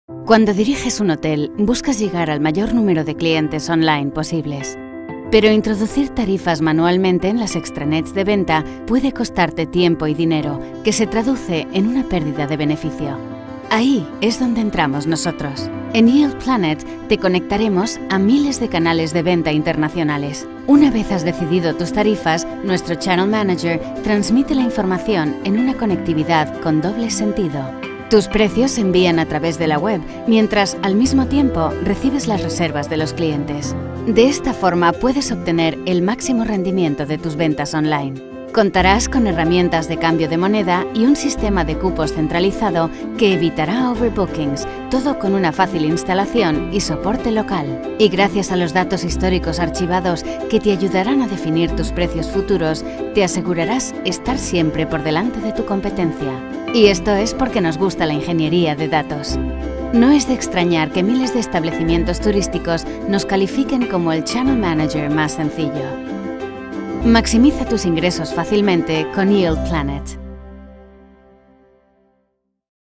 Cuando diriges un hotel, buscas llegar al mayor número de clientes online posibles. Pero introducir tarifas manualmente en las extranets de venta puede costarte tiempo y dinero, que se traduce en una pérdida de beneficio. Ahí es donde entramos nosotros. En Yield Planet te conectaremos a miles de canales de venta internacionales. Una vez has decidido tus tarifas, nuestro Channel Manager transmite la información en una conectividad con doble sentido. Tus precios se envían a través de la web, mientras al mismo tiempo recibes las reservas de los clientes. De esta forma puedes obtener el máximo rendimiento de tus ventas online. Contarás con herramientas de cambio de moneda y un sistema de cupos centralizado que evitará overbookings, todo con una fácil instalación y soporte local. Y gracias a los datos históricos archivados que te ayudarán a definir tus precios futuros, te asegurarás estar siempre por delante de tu competencia. Y esto es porque nos gusta la ingeniería de datos. No es de extrañar que miles de establecimientos turísticos nos califiquen como el Channel Manager más sencillo. Maximiza tus ingresos fácilmente con Yield Planet.